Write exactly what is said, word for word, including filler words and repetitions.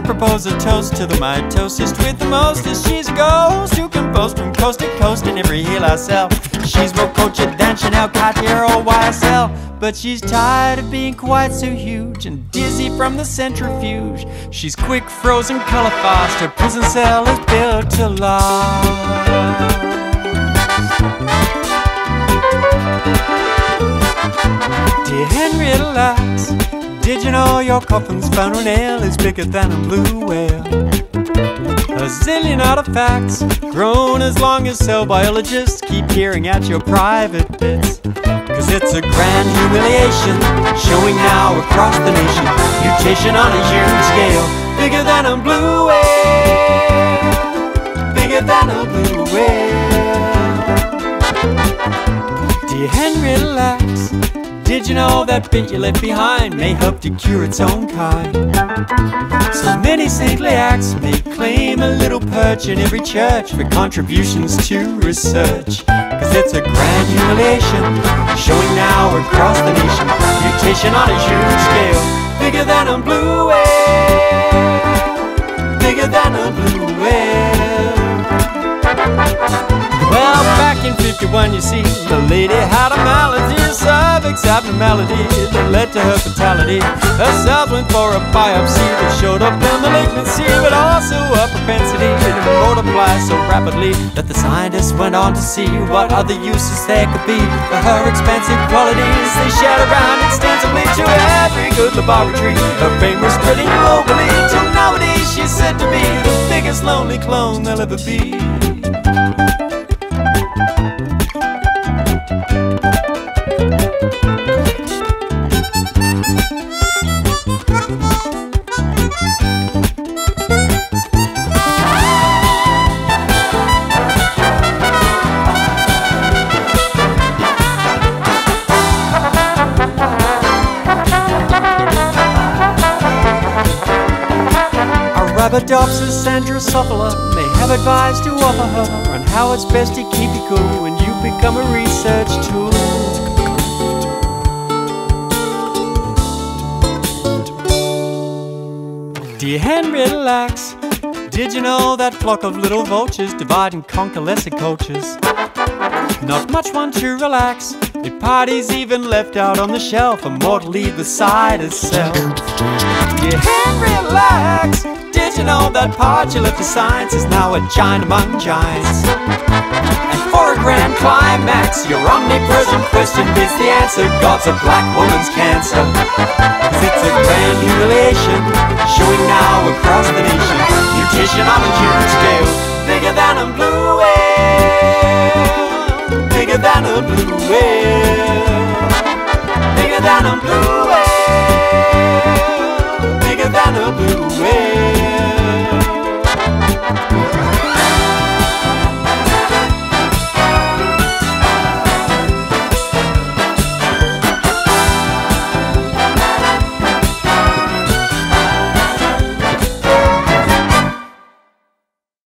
propose a toast to the mitosist with the mostest. She's a ghost who can boast from coast to coast in every hill I sell. She's more cultured than Chanel, Cartier or Y S L. But she's tired of being quite so huge and dizzy from the centrifuge. She's quick, frozen, color fast. Her prison cell is built to last. Dear Henry, relax. Did you know your coffin's final nail is bigger than a blue whale? A zillion artifacts, grown as long as cell biologists keep peering at your private bits. Cause it's a grand humiliation, showing now across the nation. Mutation on a huge scale, bigger than a blue whale. Bigger than a blue whale. Dear Henry, relax. Did you know that bit you left behind may help to cure its own kind? So many saintly acts may claim a little perch in every church for contributions to research. Cause it's a grand humiliation, showing now across the nation. Mutation on a huge scale, bigger than a blue whale. Bigger than a blue whale. Well, back in fifty-one, you see, the lady had a malady, a cervix abnormality that led to her fatality. Her cells went for a biopsy that showed up the malignancy, but also a propensity to multiply so rapidly that the scientists went on to see what other uses there could be for her expensive qualities. They shared around extensively to every good laboratory. Her fame was spreading globally till nowadays she's said to be the biggest lonely clone there'll ever be. Arabidopsis and Drosophila may have advice to offer her on how it's best to keep you cool when you become a research tool. Dear Henry, relax. Did you know that flock of little vultures divide and conquer lesser cultures? Not much one to relax. Their parties even left out on the shelf, immortally beside itself. Dear Henry, relax. Did you know that part you left to science is now a giant among giants? And for a grand climax, your omnipresent question is the answer. God's a black woman's cancer. Cause it's a grand humiliation, showing now across the nation. Mutation on a huge scale, bigger than a blue whale. Bigger than a blue whale. Bigger than a blue whale.